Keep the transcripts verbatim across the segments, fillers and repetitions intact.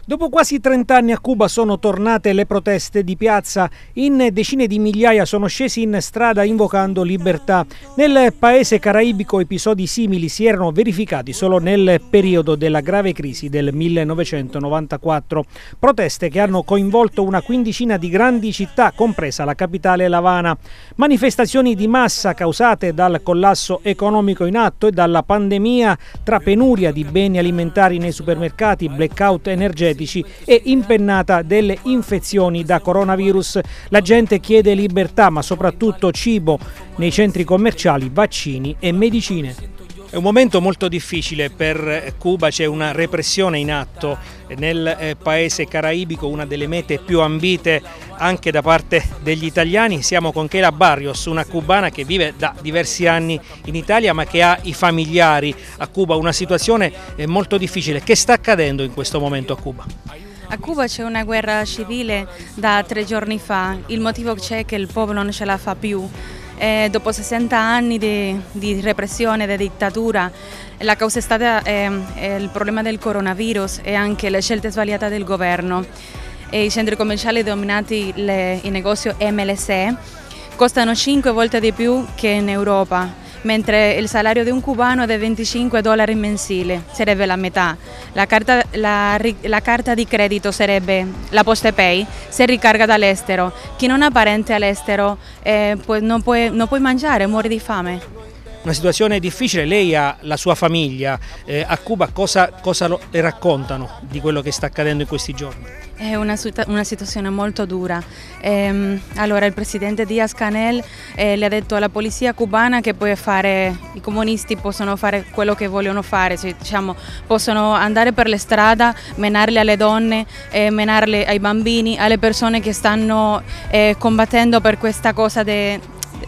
Dopo quasi trent'anni a Cuba sono tornate le proteste di piazza. In decine di migliaia sono scesi in strada invocando libertà. Nel paese caraibico episodi simili si erano verificati solo nel periodo della grave crisi del millenovecentonovantaquattro. Proteste che hanno coinvolto una quindicina di grandi città, compresa la capitale L'Avana. Manifestazioni di massa causate dal collasso economico in atto e dalla pandemia, tra penuria di beni alimentari nei supermercati, blackout energetici e impennata delle infezioni da coronavirus. La gente chiede libertà, ma soprattutto cibo, nei centri commerciali, vaccini e medicine. È un momento molto difficile per Cuba, c'è una repressione in atto nel paese caraibico, una delle mete più ambite anche da parte degli italiani. Siamo con Keila Barrios, una cubana che vive da diversi anni in Italia ma che ha i familiari a Cuba, una situazione molto difficile. Che sta accadendo in questo momento a Cuba? A Cuba c'è una guerra civile da tre giorni fa, il motivo c'è che il popolo non ce la fa più. Eh, dopo sessanta anni di, di repressione, di dittatura, la causa è stata eh, il problema del coronavirus e anche le scelte sbagliate del governo. E i centri commerciali dominati, le, i negozi M L C, costano cinque volte di più che in Europa, mentre il salario di un cubano è di venticinque dollari mensili, sarebbe la metà. La carta, la, la carta di credito sarebbe la Postepay, se ricarica dall'estero. Chi non ha parente all'estero eh, non, può, non può mangiare, muore di fame. Una situazione difficile, lei ha la sua famiglia, eh, a Cuba cosa, cosa le raccontano di quello che sta accadendo in questi giorni? È una, una situazione molto dura. Eh, allora il presidente Díaz-Canel eh, le ha detto alla polizia cubana che può fare, i comunisti possono fare quello che vogliono fare, cioè, diciamo, possono andare per le strade, menarle alle donne, eh, menarle ai bambini, alle persone che stanno eh, combattendo per questa cosa de,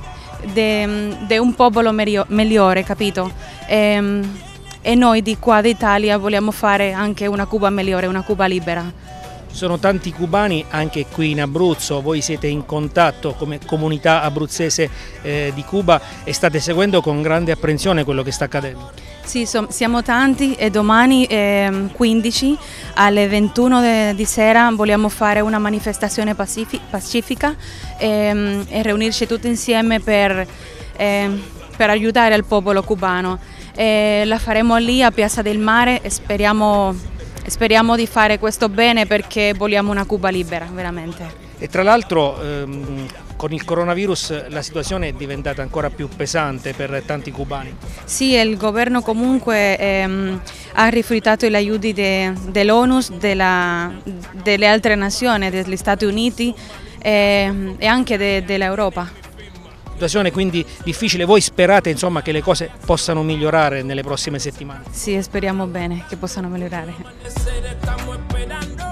di un popolo migliore, capito? E, e noi di qua d'Italia vogliamo fare anche una Cuba migliore, una Cuba libera. Ci sono tanti cubani anche qui in Abruzzo, voi siete in contatto come comunità abruzzese eh, di Cuba e state seguendo con grande apprensione quello che sta accadendo. Sì, so, siamo tanti e domani eh, quindici alle ventuno de, di sera vogliamo fare una manifestazione pacifica e, e riunirci tutti insieme per, eh, per aiutare il popolo cubano. E la faremo lì a Piazza del Mare e speriamo... Speriamo di fare questo bene perché vogliamo una Cuba libera, veramente. E tra l'altro ehm, con il coronavirus la situazione è diventata ancora più pesante per tanti cubani. Sì, il governo comunque ehm, ha rifiutato gli aiuti de, dell'ONU, della, delle altre nazioni, degli Stati Uniti eh, e anche de, dell'Europa. Situazione quindi difficile, voi sperate insomma che le cose possano migliorare nelle prossime settimane? Sì, speriamo bene che possano migliorare.